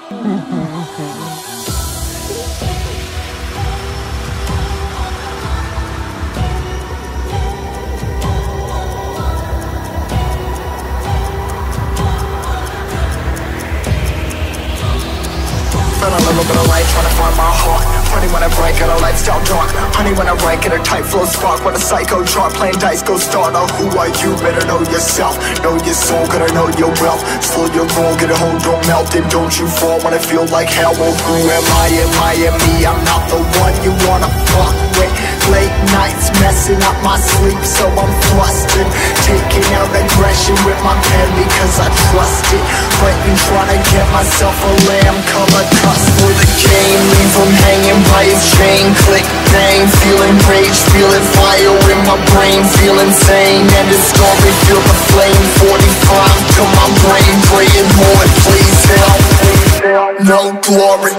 Felt a little bit of light, trying to find my heart. Honey, when I break it, our lights down dark. Honey, when I write it, a tight flow spark. When a psycho drop, playing dice, go start. Oh, who are you? Better know yourself. Know your soul, gotta know your wealth. Slow your roll, get a hold, don't melt. And don't you fall when it feel like hell. Well, who am I? Am I and me? I'm not the one you wanna fuck with. Late nights messing up my sleep, so I'm flustered. Taking out aggression with my pen because I trust it. Fighting, trying to get myself a lamb color cuss for the game. Leave him hanging by his chain. Click, bang, feeling rage, feeling fire in my brain. Feel insane, and it's story, feel the flame. 45 to my brain, praying Lord, please help. No glory.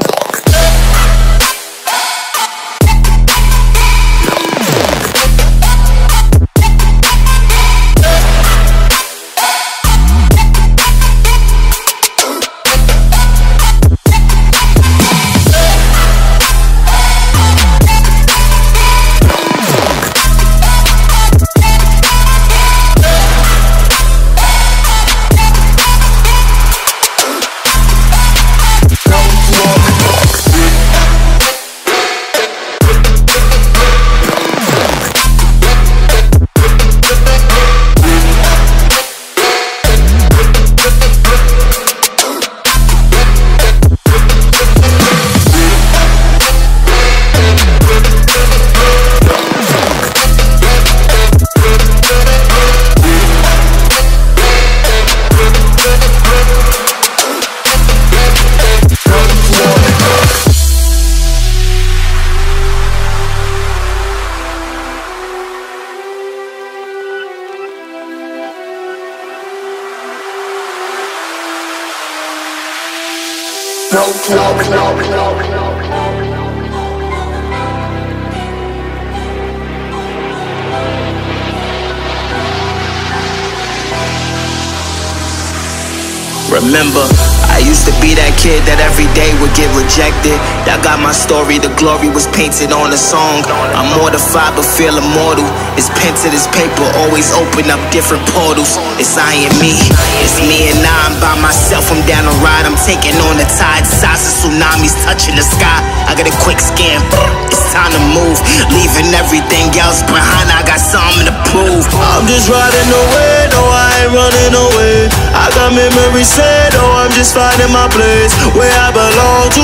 Remember, I used to be that kid that every day would get rejected. That got my story, the glory was painted on a song. I'm mortified but feel immortal. It's pen to this paper, always open up different portals. It's I and me, it's me and I'm by myself. I'm down a ride, I'm taking on the tide. Size of tsunamis touching the sky. I got a quick scan, it's time to move. Leaving everything else behind, I got something to prove. I'm just riding away, no I ain't running away. I got memories said, oh I'm just finding my place where I belong to.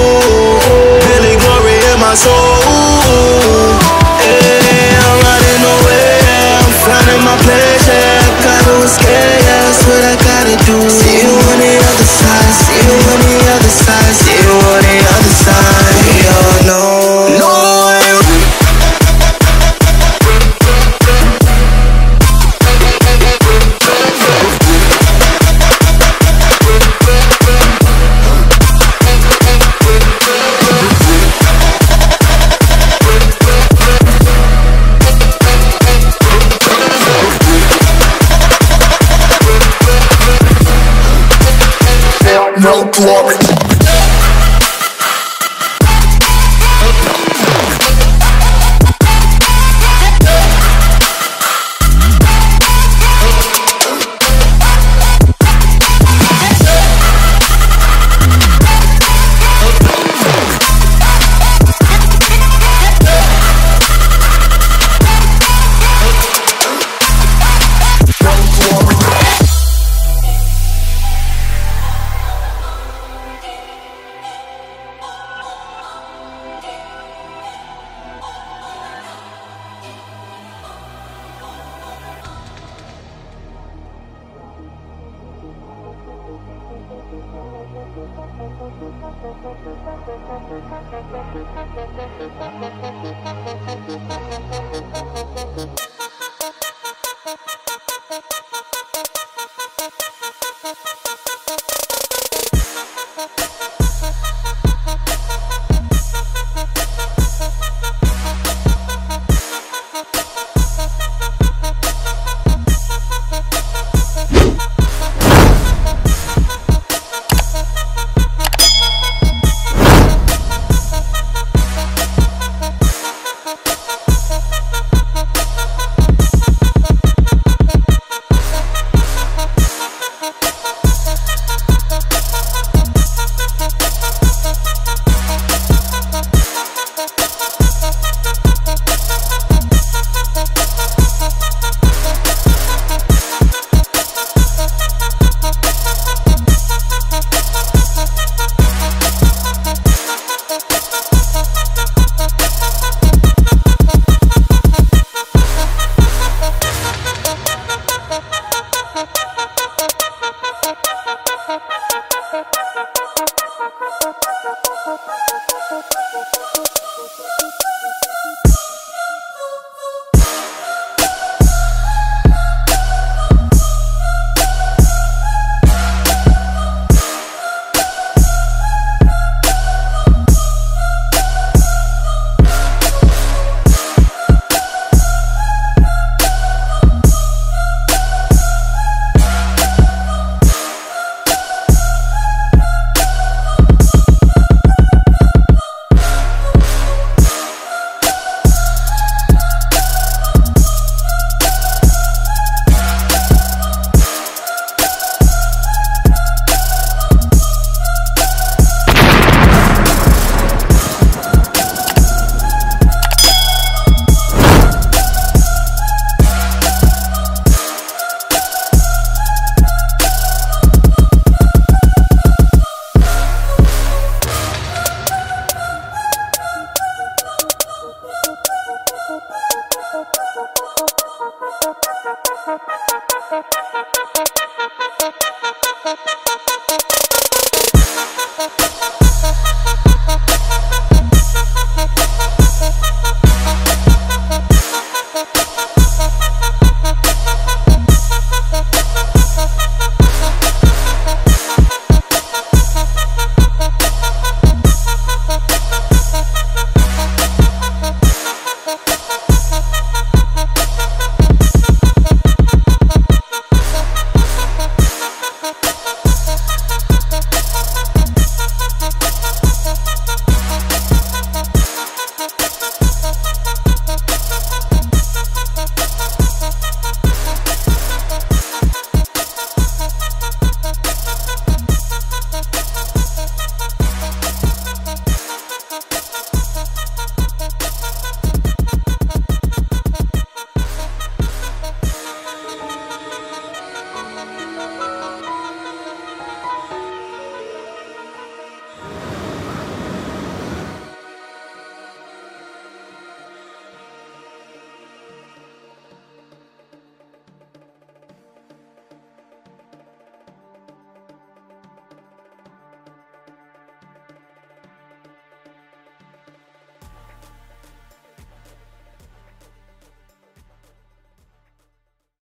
Feeling glory in my soul. Hey, I'm riding away, I'm finding my place. Yeah, gotta escape, yeah, that's what I gotta do. See you on the other side, see you on the other side, see you on the other side. Oh no, no. No glory.